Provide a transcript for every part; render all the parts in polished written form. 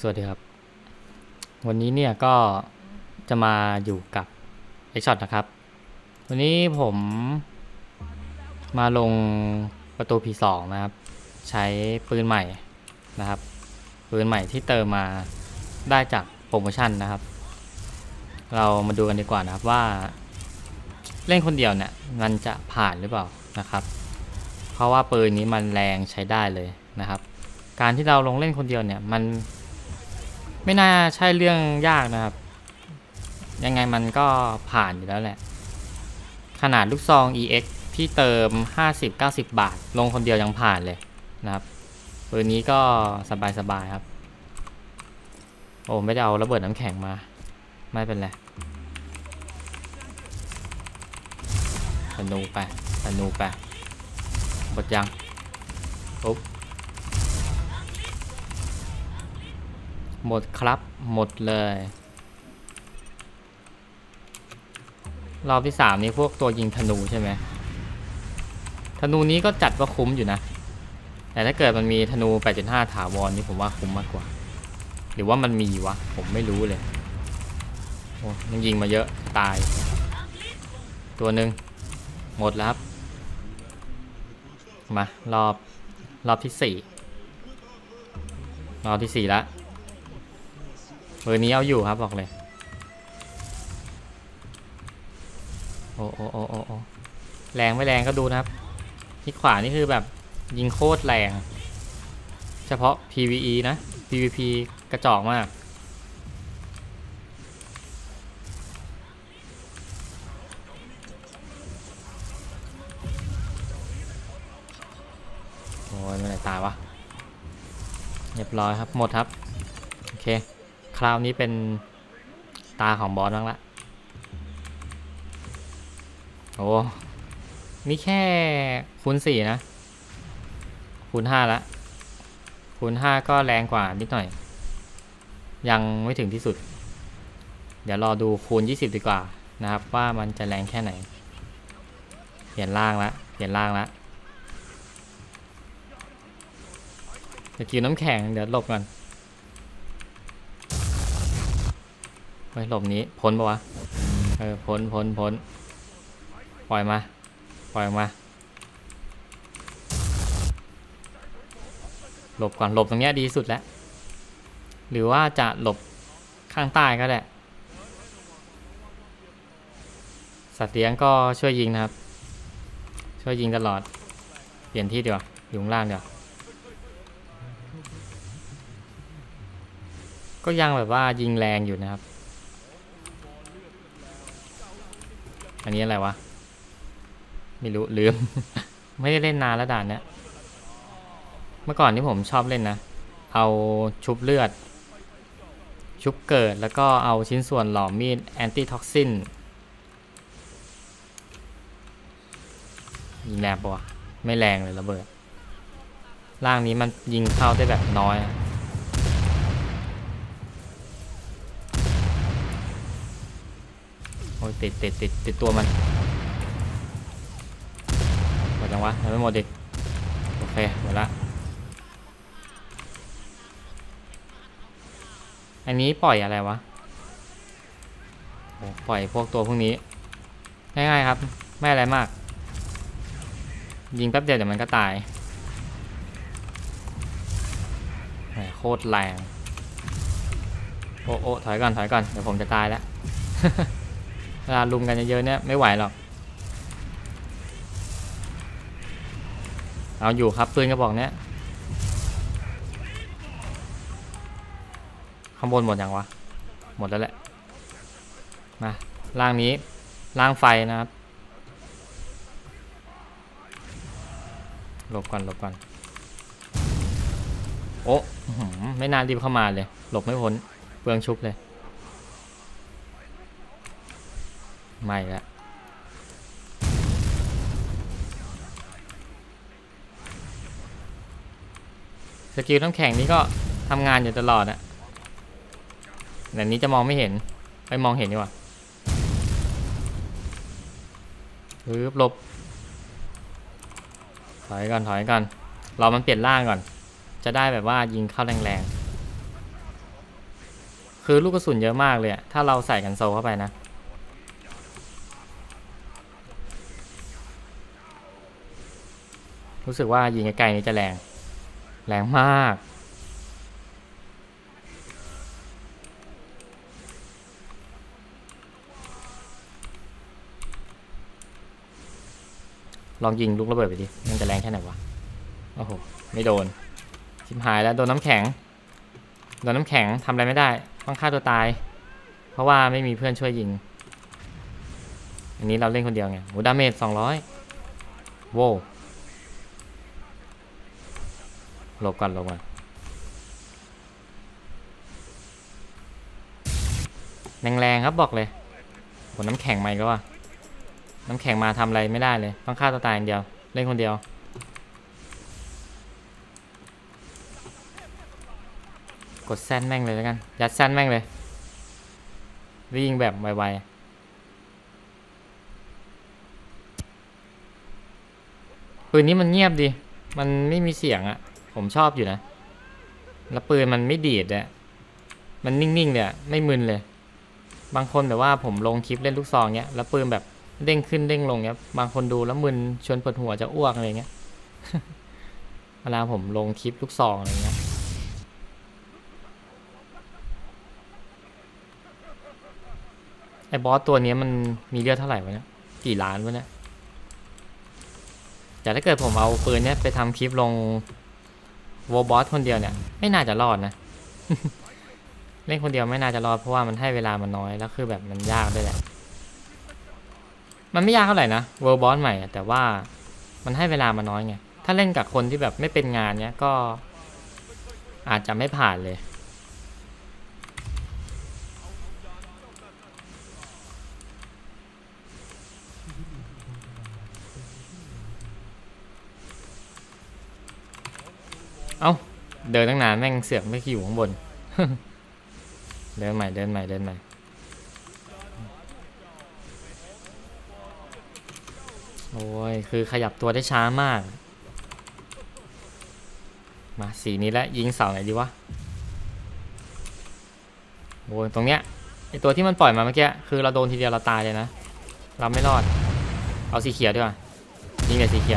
สวัสดีครับวันนี้เนี่ยก็จะมาอยู่กับไอช็อตนะครับวันนี้ผมมาลงประตู P2 นะครับใช้ปืนใหม่นะครับปืนใหม่ที่เติมมาได้จากโปรโมชั่นนะครับเรามาดูกันดีกว่านะครับว่าเล่นคนเดียวเนี่ยมันจะผ่านหรือเปล่านะครับเพราะว่าปืนนี้มันแรงใช้ได้เลยนะครับการที่เราลงเล่นคนเดียวเนี่ยมันไม่น่าใช่เรื่องยากนะครับยังไงมันก็ผ่านอยู่แล้วแหละขนาดลูกซอง EX ที่เติม 50-90 บาทลงคนเดียวยังผ่านเลยนะครับปืนนี้ก็สบายๆครับโอ้ไม่ได้เอาระเบิดน้ำแข็งมาไม่เป็นไรธนูไปหมดยังปุ๊บหมดครับหมดเลยรอบที่3นี้พวกตัวยิงธนูใช่ไหมธนูนี้ก็จัดว่าคุ้มอยู่นะแต่ถ้าเกิดมันมีธนู 8.5 ถาวรนี่ผมว่าคุ้มมากกว่าหรือว่ามันมีวะผมไม่รู้เลยโอ้มันยิงมาเยอะตายตัวหนึ่งหมดแล้วครับมารอบที่4แล้วเบอร์นี้เอาอยู่ครับบอกเลยโอ้แรงไม่แรงก็ดูนะครับที่ขวานี่คือแบบยิงโคตรแรงเฉพาะ PVE นะ PVP กระจอกมากโอ้ยไม่ได้ตายวะเรียบร้อยครับหมดครับโอเคคราวนี้เป็นตาของบอสบ้างละโอ้นี่แค่คูณ4นะคูณ5ละคูณ5ก็แรงกว่านิดหน่อยยังไม่ถึงที่สุดเดี๋ยวรอดูคูณ20ดีกว่านะครับว่ามันจะแรงแค่ไหนเปลี่ยนล่างละจะกินน้ำแข็งเดี๋ยวหลบก่อนไปหลบนี้พ้นปะวะพ้นปล่อยมาหลบก่อนหลบตรงนี้ดีสุดแล้วหรือว่าจะหลบข้างใต้ก็ได้สัตว์เลี้ยงก็ช่วยยิงนะครับช่วยยิงตลอดเปลี่ยนที่เดี๋ยวอยู่ข้างล่างเดี๋ยวก็ยังแบบว่ายิงแรงอยู่นะครับอันนี้อะไรวะไม่รู้ลืม ไม่ได้เล่นนานแล้วด่านเนี้ยเมื่อก่อนที่ผมชอบเล่นนะเอาชุบเลือดชุบเกิดแล้วก็เอาชิ้นส่วนหลอมมีดแอนตี้ท็อกซินยิงแรงปะวะไม่แรงเลยระเบิดร่างนี้มันยิงเข้าได้แบบน้อยโอ้ยติดตัวมันหมดยังวะยังไม่หมดดิโอเคหมดละอันนี้ปล่อยอะไรวะโอ้ปล่อยพวกตัวพวกนี้ง่ายๆครับไม่อะไรมากยิงแป๊บเดียวเดี๋ยวมันก็ตายโคตรแรงโอ้ถอยก่อนเดี๋ยวผมจะตายแล้ว เวลาลุมกันเยอะๆเนี่ยไม่ไหวหรอกเอาอยู่ครับปืนกระบอกเนี้ยข้างบนหมดยังวะหมดแล้วแหละมาล่างนี้ล่างไฟนะครับหลบก่อนโอ้ไม่นานรีบเข้ามาเลยหลบไม่พ้นเปลืองชุบเลยไม่ละสกิลน้ำแข็งนี้ก็ทำงานอยู่ตลอดอะแต่นี้จะมองไม่เห็นไปมองเห็นดีกว่าหลบถอยก่อนรอมันเปลี่ยนร่างก่อนจะได้แบบว่ายิงเข้าแรงคือลูกกระสุนเยอะมากเลยถ้าเราใส่กันโซเข้าไปนะรู้สึกว่ายิงไกลๆนี้จะแรงมากลองยิงลูกระเบิดไปดิมันจะแรงแค่ไหนวะโอ้โหไม่โดนชิบหายแล้วโดนน้ำแข็งทำอะไรไม่ได้ต้องฆ่าตัวตายเพราะว่าไม่มีเพื่อนช่วยยิงอันนี้เราเล่นคนเดียวไงโหดาเมจ200โว้หลบก่อนแรงครับบอกเลยโหน้ำแข็งใหม่ก็ว่าน้ำแข็งมาทำอะไรไม่ได้เลยต้องฆ่าตัวตายอย่างเดียวเล่นคนเดียวกดแซนแม่งเลยแล้วกันยัดแซนแม่งเลยวิ่งแบบไวๆปืนนี้มันเงียบดีมันไม่มีเสียงอ่ะผมชอบอยู่นะแล้วปืนมันไม่ดีดอ่ะมันนิ่งๆเลยไม่มึนเลยบางคนแบบว่าผมลงคลิปเล่นลูกซองเนี้ยแล้วปืนแบบเด้งขึ้นเด้งลงเนี้ยบางคนดูแล้วมึนชวนปวดหัวจะอ้วกอะไรเงี้ย เวลาผมลงคลิปลูกซองอะไรเงี้ยไอ้บอสตัวนี้มันมีเลือดเท่าไหร่วะเนี่ยกี่ล้านวะเนี่ยแต่ถ้าเกิดผมเอาปืนเนี้ยไปทำคลิปลงโวบอสคนเดียวเนี่ยไม่น่าจะรอดนะ เล่นคนเดียวไม่น่าจะรอดเพราะว่ามันให้เวลามันน้อยแล้วคือแบบมันยากด้วยแหละมันไม่ยากเท่าไหร่นะเวิร์บอสใหม่แต่ว่ามันให้เวลามันน้อยไงถ้าเล่นกับคนที่แบบไม่เป็นงานเนี้ยก็อาจจะไม่ผ่านเลยเอ้าเดินตั้งนานแม่งเสือกไม่อยู่ข้างบน เดินใหม่โอ้ยคือขยับตัวได้ช้ามากมาสีนี้แล้วยิงเสาไหนดีวะโอ้ยตรงเนี้ยไอตัวที่มันปล่อยมาเมื่อกี้คือเราโดนทีเดียวเราตายเลยนะเราไม่รอดเอาสีเขียวดีกว่ายิงแต่สีเขียว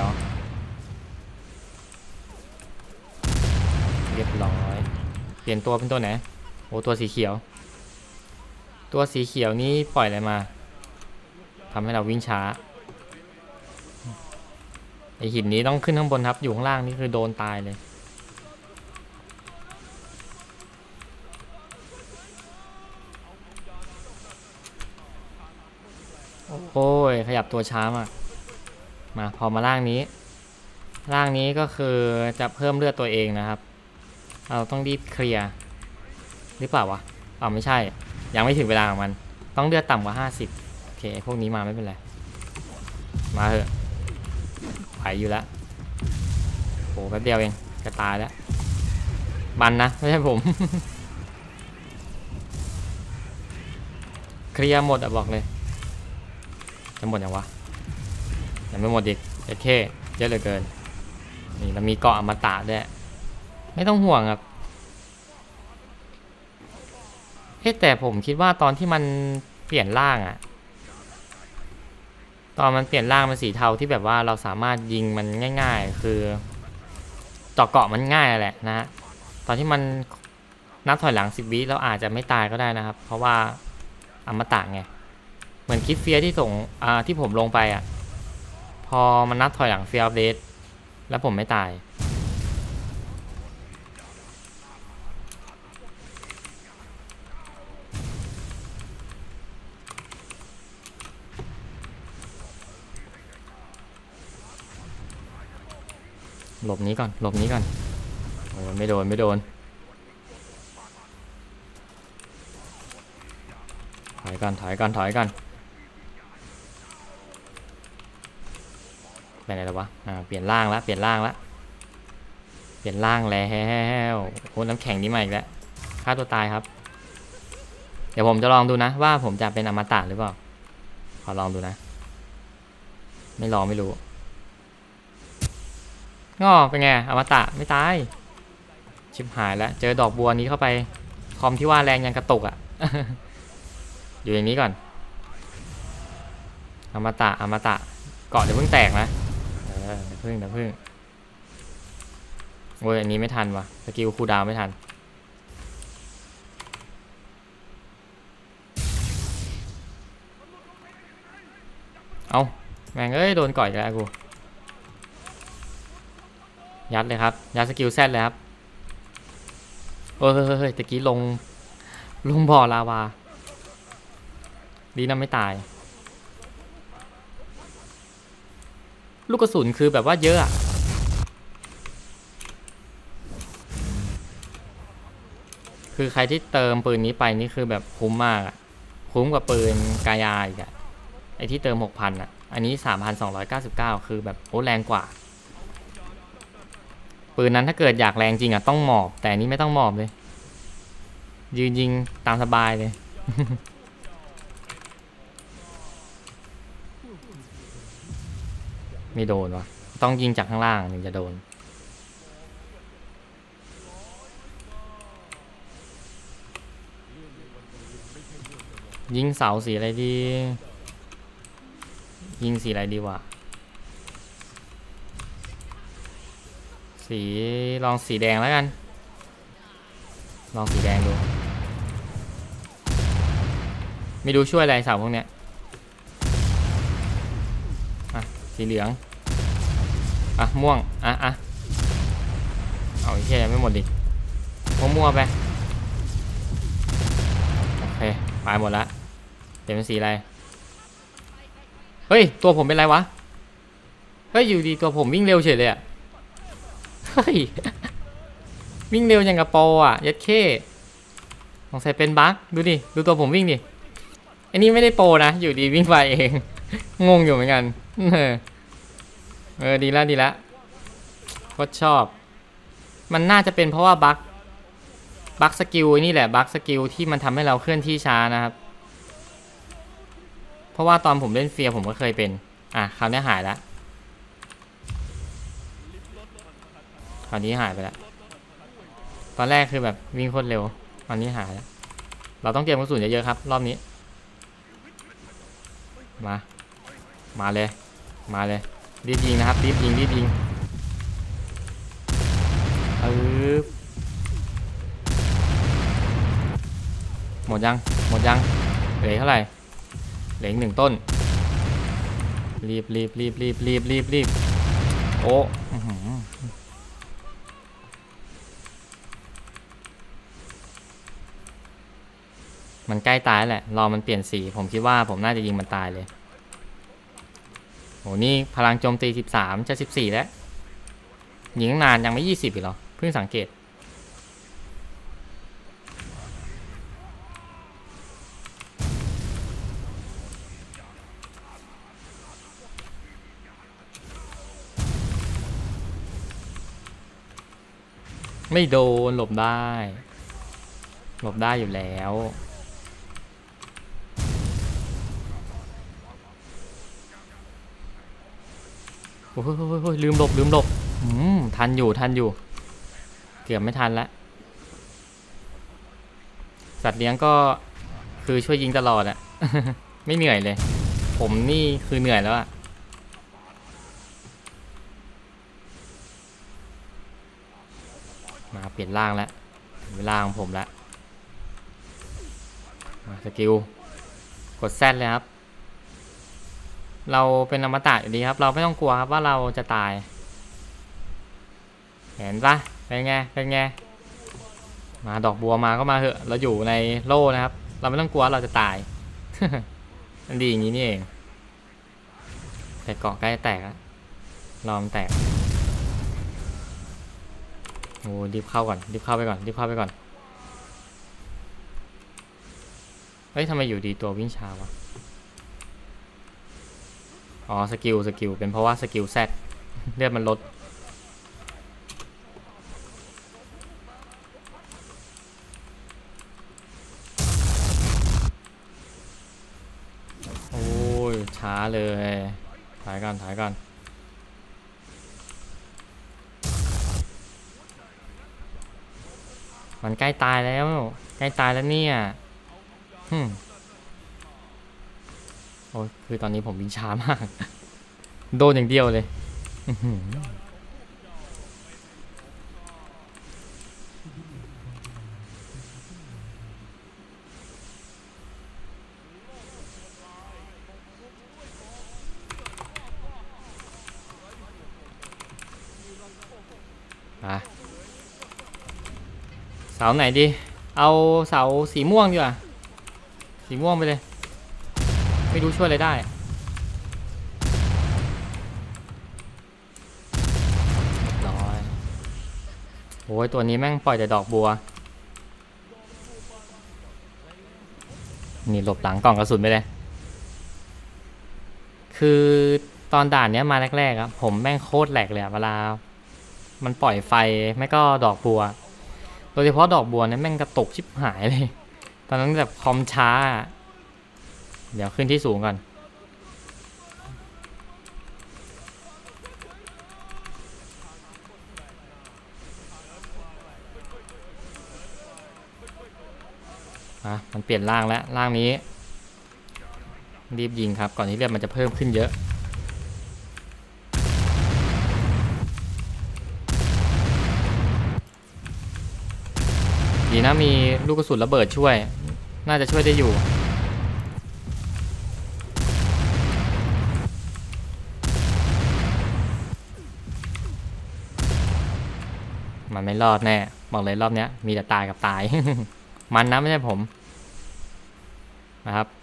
เรียบร้อยเปลี่ยนตัวเป็นตัวไหนโอ้ตัวสีเขียวนี้ปล่อยอะไรมาทำให้เราวิ่งช้าไอหินนี้ต้องขึ้นข้างบนครับอยู่ข้างล่างนี่คือโดนตายเลยโอ้ยขยับตัวช้ามากมาพอมาล่างนี้ก็คือจะเพิ่มเลือดตัวเองนะครับเราต้องรีบเคลียร์หรือเปล่าวะไม่ใช่ยังไม่ถึงเวลาของมันต้องเลือดต่ำกว่า50โอเคพวกนี้มาไม่เป็นไรมาเถอะไหวอยู่แล้วโหแป๊บเดียวเองจะตายแล้วมันนะไม่ใช่ผม เคลียร์หมดบอกเลยจะหมดยังวะยังไม่หมดอีกโอเคเยอะเหลือเกินนี่เรามีเกาะอมตะด้วยไม่ต้องห่วงครับแต่ผมคิดว่าตอนที่มันเปลี่ยนร่างตอนมันเปลี่ยนร่างเป็นสีเทาที่แบบว่าเราสามารถยิงมันง่ายๆคือเจาะเกาะมันง่ายแหละนะตอนที่มันนับถอยหลัง10 วิเราอาจจะไม่ตายก็ได้นะครับเพราะว่าอมตะไงเหมือนคิดเฟียที่ส่งที่ผมลงไปพอมันนับถอยหลังเฟียร์เดทแล้วผมไม่ตายหลบนี้ก่อนโอ้ไม่โดนถอยก่อนไปไหนแล้ววะเปลี่ยนร่างแล้วโอ้น้ำแข็งนี้มาอีกแล้วฆ่าตัวตายครับเดี๋ยวผมจะลองดูนะว่าผมจะเป็นอมตะหรือเปล่าขอลองดูนะไม่ลองไม่รู้ง้อเป็นไงอมตะไม่ตายชิบหายแล้วเจอดอกบัวนี้เข้าไปคอมที่ว่าแรงยังกระตุกอ่ะ อยู่อย่างนี้ก่อนอมตะเกาะเดี๋ยวเพิ่งแตกนะเดี๋ยวเพิ่งโอ้ยอันนี้ไม่ทันวะสกิลคูลดาวน์ไม่ทันเอาแม่งเอ้ยโดนก่อยแล้วกูยัดเลยครับยัดสกิลแซดเลยครับเฮ้ยตะกี้ลงบ่อลาวาดีนะไม่ตายลูกกระสุนคือแบบว่าเยอะอะคือใครที่เติมปืนนี้ไปนี่คือแบบคุ้มมากอะคุ้มกว่าปืนกายาอีกอะไอที่เติม 6,000 อ่ะอันนี้ 3,299 คือแบบโอ้แรงกว่าปืนนั้นถ้าเกิดอยากแรงจริงอ่ะต้องหมอบแต่นี้ไม่ต้องหมอบเลยยืนยิงตามสบายเลย ไม่โดนวะต้องยิงจากข้างล่างถึงจะโดนยิงเสาสีอะไรดียิงสีอะไรดีวะสีลองสีแดงแล้วกันลองสีแดงดูไม่ดูช่วยอะไรเสาพวกเนี้ยอ่ะสีเหลืองอ่ะม่วงอ่ะเอาแค่ยังไม่หมดดิมั่วไปโอเคไปหมดละเปลี่ยนเป็นสีอะไรเฮ้ยตัวผมเป็นไรวะเฮ้ยอยู่ดีตัวผมวิ่งเร็วเฉยเลยอะเฮ้ยวิ่งเร็วอย่างกับโปอ่ะยัดเข้สงสัยเป็นบั๊กดูดิดูตัวผมวิ่งดิอันนี้ไม่ได้โปนะอยู่ดีวิ่งไปเองงงอยู่เหมือนกันดีละก็ชอบมันน่าจะเป็นเพราะว่าบั๊กสกิลนี่แหละบั๊กสกิลที่มันทำให้เราเคลื่อนที่ช้านะครับเพราะว่าตอนผมเล่นเฟียร์ผมก็เคยเป็นคราวนี้หายแล้วคราวนี้หายไปแล้วตอนแรกคือแบบวิ่งโคตรเร็วตอนนี้หายแล้วเราต้องเตรียมกระสุนเยอะๆครับรอบนี้มาเลยรีบยิงนะครับรีบยิงหมดยังเหลือเท่าไหร่เหลืออีก1 ต้นรีบโอ้มันใกล้ตายแหละรอมันเปลี่ยนสีผมคิดว่าผมน่าจะยิงมันตายเลยโหนี่พลังโจมตี13จะ14แล้วยิงนานยังไม่20อีกหรอเพิ่งสังเกตไม่โดนหลบได้อยู่แล้วโอ้ยลืมหลบทันอยู่เกือบไม่ทันแล้วสัตว์เลี้ยงก็คือช่วยยิงตลอดอะ ไม่เหนื่อยเลยผมนี่คือเหนื่อยแล้วอะมาเปลี่ยนร่างแล้วเวลาของผมแล้วมาสกิลกดแซดเลยครับเราเป็นอมตะอยู่ดีครับเราไม่ต้องกลัวครับว่าเราจะตายเห็นปะเป็นไงมาดอกบัวมาก็มาเหอะเราอยู่ในโล่นะครับเราไม่ต้องกลัวเราจะตาย มันดีอย่างนี้นี่เองแต่เกาะใกล้แตกแล้วลองแตกโอ้รีบเข้าไปก่อนเฮ้ยทำไมอยู่ดีตัววิ่งช้าวะอ๋อสกิลเป็นเพราะว่าสกิลแซดเลือดมันลดโอ้ยช้าเลยถ่ายก่อนมันใกล้ตายแล้วใกล้ตายแล้วเนี่ยโอ้คือตอนนี้ผมวิ่งช้ามากโดนอย่างเดียวเลยเสาไหนดีเอาเสาสีม่วงดีกว่าสีม่วงไปเลยไม่รู้ช่วยอะไรได้ร้อยโอ้ยตัวนี้แม่งปล่อยแต่ดอกบัวนี่หลบหลังกล่องกระสุนไปเลยคือตอนด่านเนี้ยมาแรกๆครับผมแม่งโคตรแหลกเลยเวลามันปล่อยไฟไม่ก็ดอกบัวโดยเฉพาะดอกบัวเนี่ยแม่งกระตุกชิบหายเลยตอนนั้นแบบคอมช้าเดี๋ยวขึ้นที่สูงก่อนมันเปลี่ยนร่างแล้วร่างนี้รีบยิงครับก่อนที่เลือดมันจะเพิ่มขึ้นเยอะดีนะมีลูกกระสุนระเบิดช่วยน่าจะช่วยได้อยู่มันไม่รอดแน่บอกเลยรอบนี้มีแต่ตายกับตาย มันนะไม่ใช่ผมนะครับ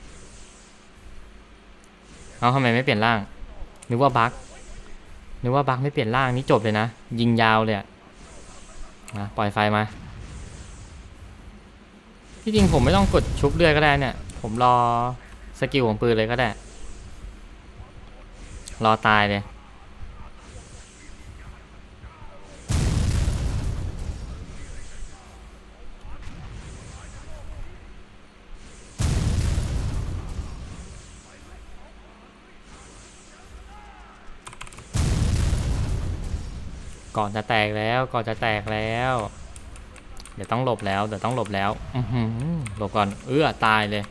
เอาทำไมไม่เปลี่ยนร่างนึกว่าบั๊กไม่เปลี่ยนร่างนี่จบเลยนะยิงยาวเลยนะปล่อยไฟมาที่จริงผมไม่ต้องกดชุบเลือดก็ได้เนี่ยผมรอสกิลของปืนเลยก็ได้รอตายเลยก่อนจะแตกแล้วเดี๋ยวต้องหลบแล้วหลบก่อนตายเลย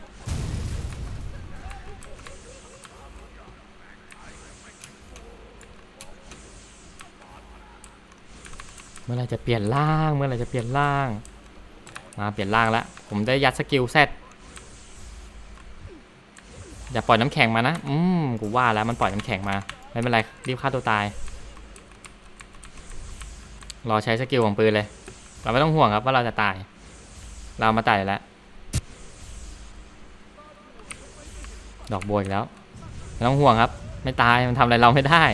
เมื่อไรจะเปลี่ยนร่างมาเปลี่ยนร่างแล้วผมได้ยัดสกิลเซตอย่าปล่อยน้ำแข็งมานะกูว่าแล้วมันปล่อยน้ำแข็งมาไม่เป็นไรรีบฆ่าตัวตายรอใช้สกิลของปืนเลยเราไม่ต้องห่วงครับว่าเราจะตายเรามาตายแล้วดอกบัวอีกแล้วไม่ต้องห่วงครับไม่ตายมันทำอะไรเราไม่ได้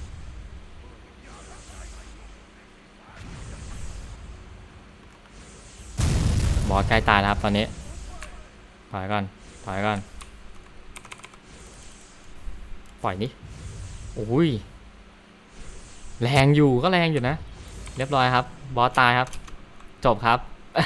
บอสใกล้ตายแล้วครับตอนนี้ถอยก่อนปล่อยนี่โอ้ยแรงอยู่นะเรียบร้อยครับบอสตายครับจบครับ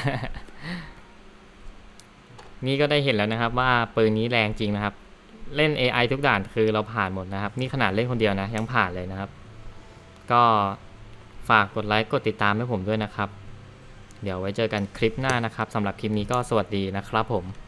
นี่ก็ได้เห็นแล้วนะครับว่าปืนนี้แรงจริงนะครับเล่น AI ทุกด่านคือเราผ่านหมดนะครับนี่ขนาดเล่นคนเดียวนะยังผ่านเลยนะครับก็ฝากกดไลค์กดติดตามให้ผมด้วยนะครับเดี๋ยวไว้เจอกันคลิปหน้านะครับสำหรับคลิปนี้ก็สวัสดีนะครับผม